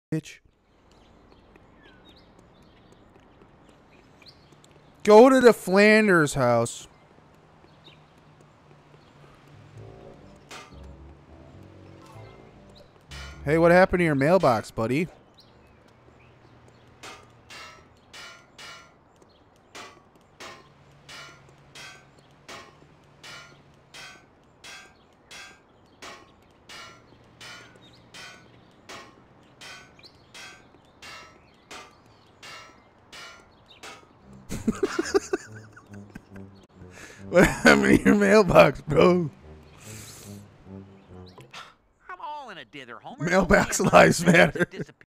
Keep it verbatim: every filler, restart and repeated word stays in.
Bitch. Go to the Flanders house. Hey, what happened to your mailbox, buddy? What happened to your mailbox, bro? I'm all in a dither, Homer. Mailbox lives matter.